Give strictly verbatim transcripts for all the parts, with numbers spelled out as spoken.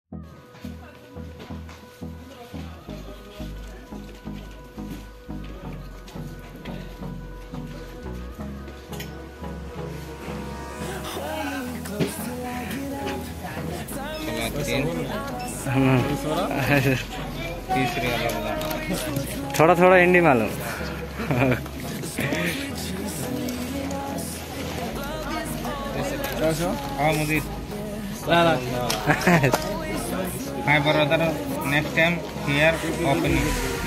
थोड़ा थोड़ा हिंदी मालूम। हाँ मुझे hi brother next time here opening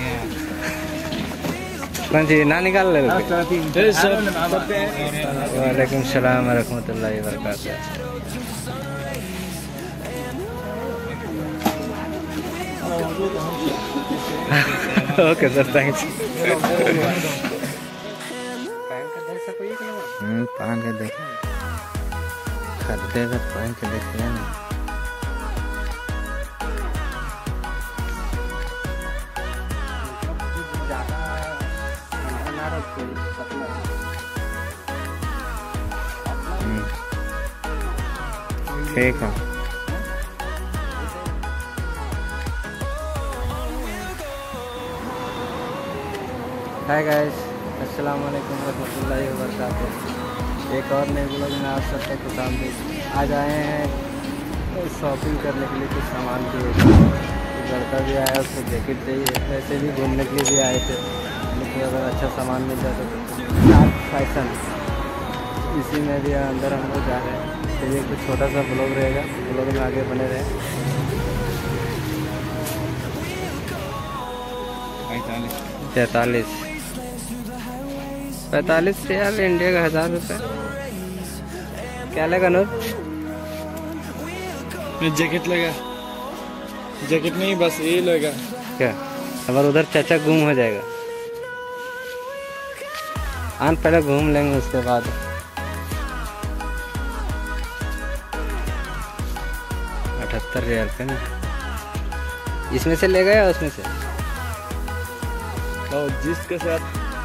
कौन सी ना निकाल ले। वालेकुम सलाम रहमतुल्लाहि व बरकातहू। Okay sir thanks. हम्म पहन के देख खरीदेगा तो पहन के देखिए ना। ठीक है। हाय गाइस, अस्सलाम वालेकुम रहमतुल्लाहि व बरकातहू। एक और नए ब्लॉग में आप सबका खुशामदीद। आज आए हैं शॉपिंग करने के लिए कुछ सामान के लिए। लड़का भी आया, उसको जैकेट चाहिए। वैसे भी घूमने के लिए भी आए थे, लेकिन अगर अच्छा सामान मिल जाए तो फैशन इसी में भी अंदर हम लोग जा रहे हैं। तो ये कुछ छोटा सा ब्लॉग रहेगा, ब्लॉग में आगे बने रहे। तैतालीस पैंतालीस से यार इंडिया का हजार रुपये क्या लेगा नूर? जैकेट लेगा। जैकेट नहीं बस ये लेगा। क्या अगर उधर चाचा गुम हो जाएगा? आन पहले घूम लेंगे उसके बाद। अठहत्तर हजार रुपये में इसमें से ले गया उसमें से और जिसके साथ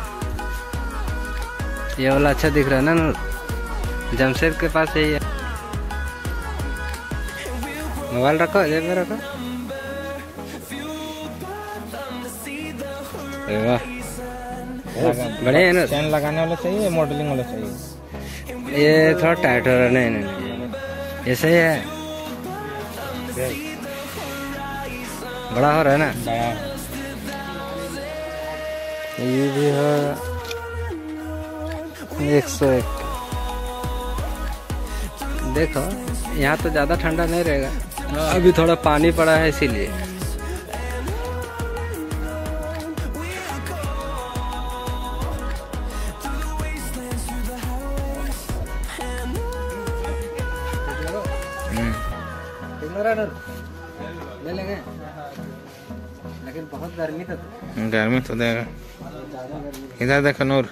ये वाला अच्छा दिख रहा है ना नूर? जमशेद के पास यही है। मोबाइल रखो, जेब में रखो। वाह बढ़िया है ना? चैन लगाने वाला चाहिए, मॉडलिंग वाला चाहिए। ये थोड़ा टाइट हो रहा है। नहीं नहीं ये सही है, बड़ा हो रहा है ना? बड़ा ये भी है एक सौ एक। देखो यहाँ तो ज़्यादा ठंडा नहीं रहेगा, अभी थोड़ा पानी पड़ा है इसीलिए। ले लेंगे, लेकिन बहुत गर्मी तो गर्मी तो देगा। इधर देखो नूर।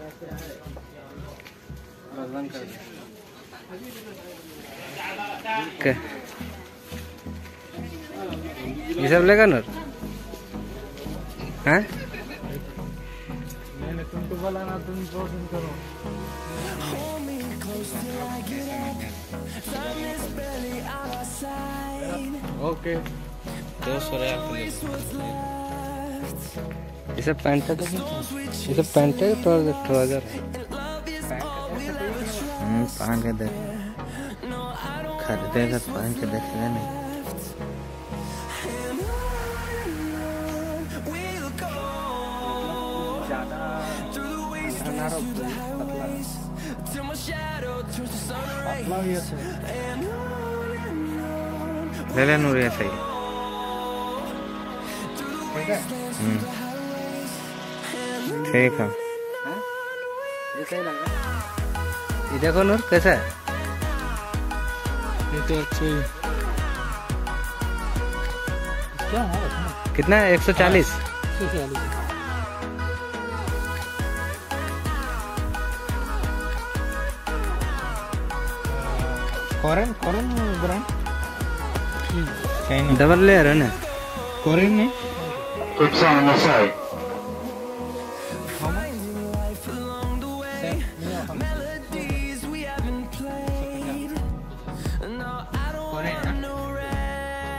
ये सब लेगा नूर? हैं? मैंने तुमको बोला ना, तुम पसंद करो। ओके दो सौ रुपया। ये सब पैंट है, ये सब पैंट है तो ट्राउजर है। पहन के देख खरीदेगा तो पहन के देखेगा नहीं। ले ले नूर, ये सही ठीक है। ये सही लग रहा है। ये देखो नूर कैसा है? ये तो अच्छा है। क्या है? कितना है? एक सौ चालीस। Korean Korean brand double layer है ना? कोरियन में It's on the side.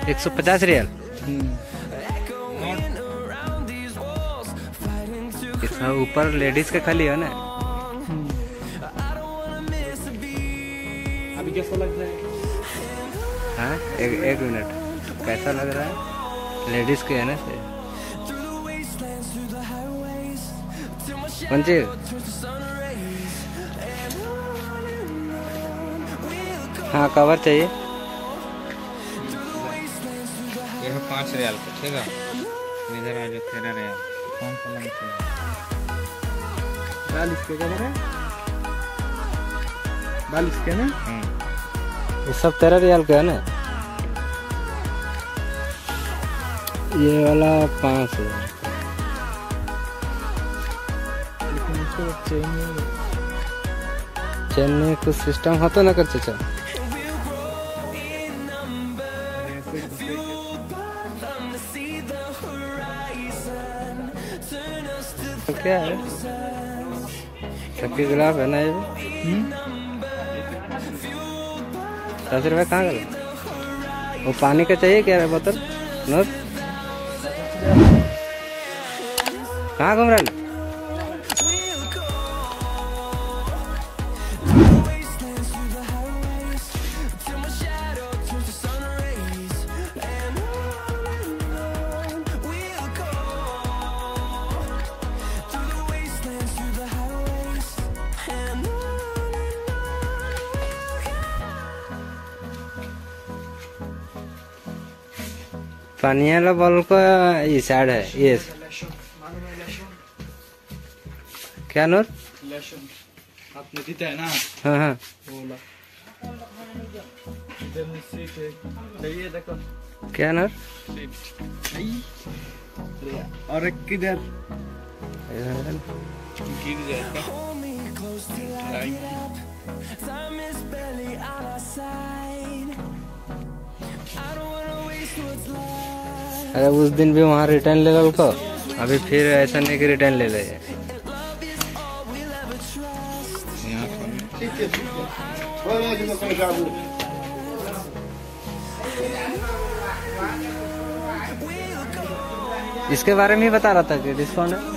एक सौ पचास रियल। इसमें ऊपर लेडीज का खाली है ना। अभी कैसा लग रहा है? हाँ एक एक मिनट, कैसा लग रहा है? लेडीज के है ना से कौन सी? हाँ कवर चाहिए। ये है पाँच रियाल का, ठीक है। इधर आ जाओ, तेरह रियाल। कौन सा लग चाहिए? बालिश के कवर है, बालिश के ना। ये सब तेरह रियाल का है ना। ये वाला पाँच है। लेकिन इसको चेन चेन में कुछ सिस्टम होता ना कर चाचा। तो क्या है? सबके गुलाब है ना ये भी। दस रुपये कहाँ गए? वो पानी का चाहिए क्या है बोतल? नोट कहाँ घूम रहा है? पानी वाला बॉल का ये साइड है ये। क्या नूर? आपने दीता है ना। हाँ हाँ बोला इधर में सीट है, चाहिए देखो। क्या नूर? और एक किधर गिर जाएगा। अरे उस दिन भी वहाँ रिटर्न ले लो को, अभी फिर ऐसा नहीं कि रिटर्न ले ले। इसके बारे में ही बता रहा था कि डिस्काउंट है।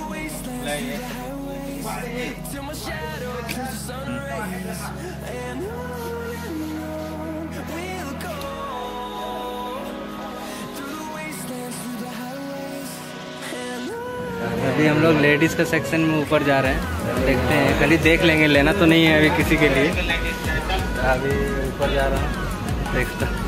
अभी हम लोग लेडीज का सेक्शन में ऊपर जा रहे हैं, देखते हैं। खाली देख लेंगे, लेना तो नहीं है अभी किसी के लिए। अभी ऊपर जा रहा हूँ, देखता हूँ।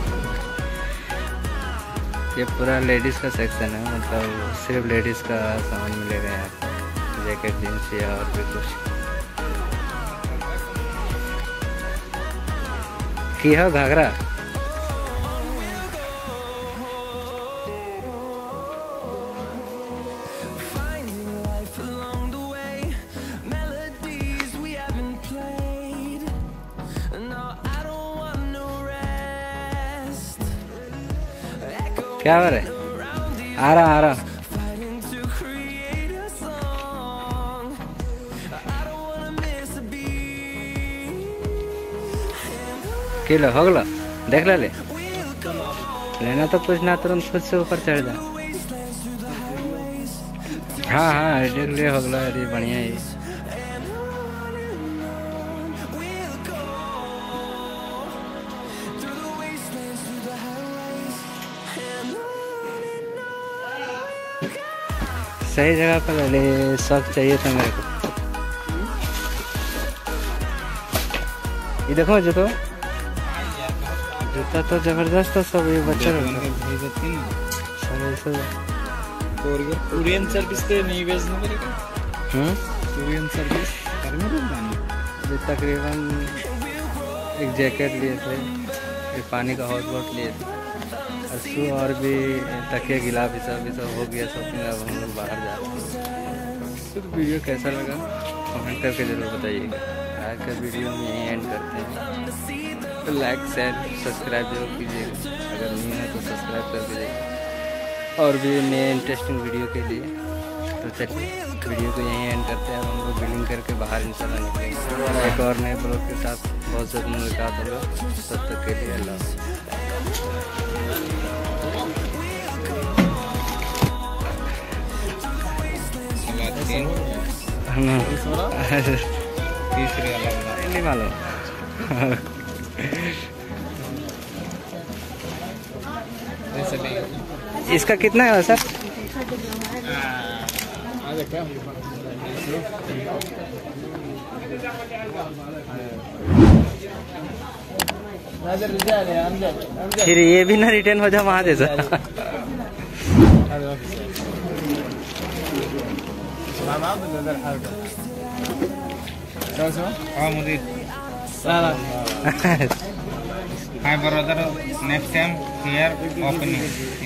ये पूरा लेडीज का सेक्शन है, मतलब सिर्फ लेडीज का सामान मिलेगा यहाँ पे। जैकेट, जींस या और भी कुछ की हो घाघरा। क्या हो रहा है? आ रहा आ रहा। किलो हो गलो, देख ले ले। लेना तो कुछ ना, तुरंत खुद से ऊपर चढ़ जा। हाँ हाँ देख ले, हो गलो। अरे बढ़िया ही। सही जगह पर ले, सब चाहिए था मेरे को। ये देखो जूतो, जूता तो जबरदस्त है सब। ये बच्चा कुरियन सर्विस पे नहीं भेजना मेरे को। हम्म कुरियन सर्विस करने को ये तकरीबन एक जैकेट लिए थे, एक पानी का हॉट बॉट लिए थे, और शू और भी तकिया गिलाफ सब भी सब हो गया शॉपिंग। अब हम लोग बाहर जा रहे हैं। तो वीडियो कैसा लगा कमेंट करके ज़रूर बताइएगा। आज का वीडियो हम यहीं एंड करते हैं। तो लाइक शेयर सब्सक्राइब जरूर कीजिएगा, अगर नहीं है तो सब्सक्राइब कर दीजिएगा। और भी नए इंटरेस्टिंग वीडियो के लिए तो चलिए वीडियो को यहीं एंड करते हैं। हम लोग बिलिंग करके बाहर इंशाल्लाह निकलेंगे एक और नए ब्लॉग के साथ। बहुत जल्द मुलाकात होगा, तब तक के लिए अल्लाह। तीस रियाल वाला नहीं मालूम। ऐसे नहीं। इसका कितना है सर? फिर ये भी ना रिटर्न हो जाए वहाँ जैसा। हाँ मुझे hi brother next time here opening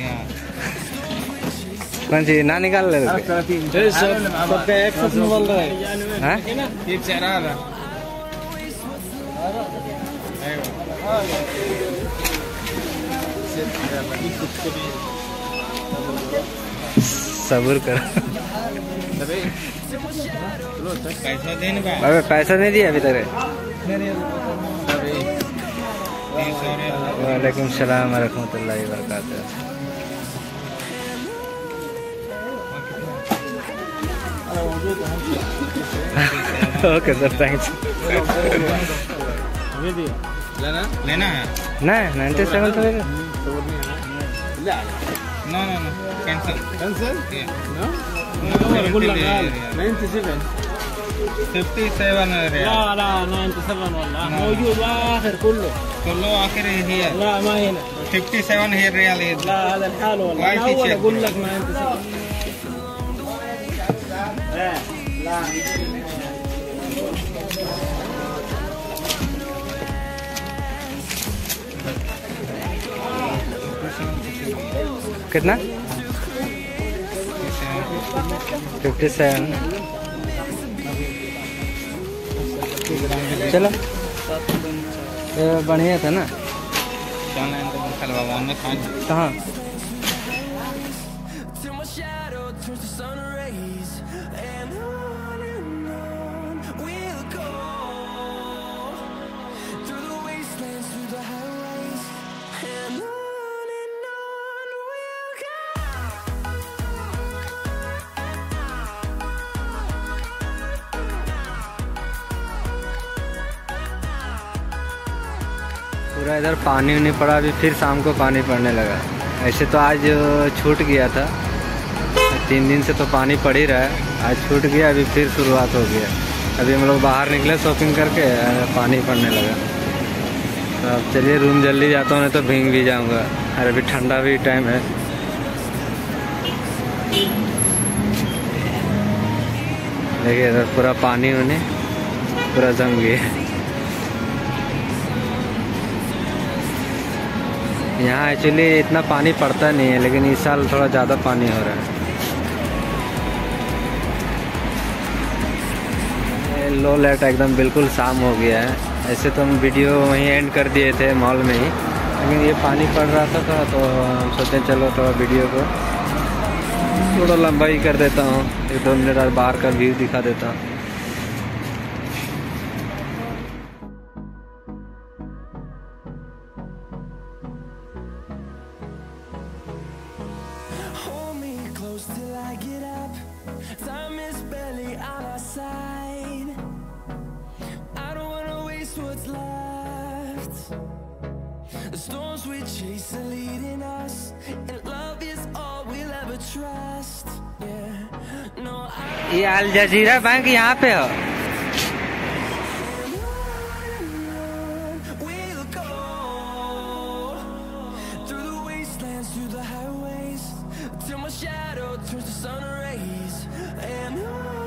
कौन सी ना निकाल ले रहे? सबका एक सौ बोल रहा है। हाँ? ये चेहरा है सब्र कर। पैसा देने का अबे पैसा नहीं दिया अभी तक। वालेकुम सलाम रहमतुल्लाहि व बरकातहू। Okay sir thanks. लेना लेना है नहीं नाइन्टी सेवन तो no no no cancel cancel fifty seven لا لا ناينتي سفن والله موجود واخر كله كله آخر هي لا ما هنا fifty seven هي الريال لا هذا الحال والله Why انا he اول check? اقول لك ناينتي سفن لا कितना? Fifty seven. चलो ये बढ़िया था ना। कहाँ? पूरा इधर पानी नहीं पड़ा, अभी फिर शाम को पानी पड़ने लगा। ऐसे तो आज छूट गया था, तीन दिन से तो पानी पड़ ही रहा है, आज छूट गया, अभी फिर शुरुआत हो गया। अभी हम लोग बाहर निकले शॉपिंग करके, पानी पड़ने लगा। तो अब चलिए रूम जल्दी जाता हूँ, नहीं तो भीग भी जाऊँगा। और अभी ठंडा भी टाइम है। देखिए इधर पूरा पानी होने पूरा जम गया। यहाँ एक्चुअली इतना पानी पड़ता नहीं है, लेकिन इस साल थोड़ा ज़्यादा पानी हो रहा है। लो लाइट एकदम बिल्कुल शाम हो गया है। ऐसे तो हम वीडियो वहीं एंड कर दिए थे मॉल में ही, लेकिन ये पानी पड़ रहा था, था तो हम सोचे चलो थोड़ा वीडियो को थोड़ा लंबा ही कर देता हूँ, एक दो मिनट और बाहर का व्यू दिखा देता हूँ। Till I get up, time is barely on our side. I don't wanna waste what's left. The storms we chase are leading us, and love is all we'll ever trust. Yeah, no, I ये अल जजीरा bank यहाँ पे हो? will go through the wastelands, through the highways, till my shadow turns to sun rays. And on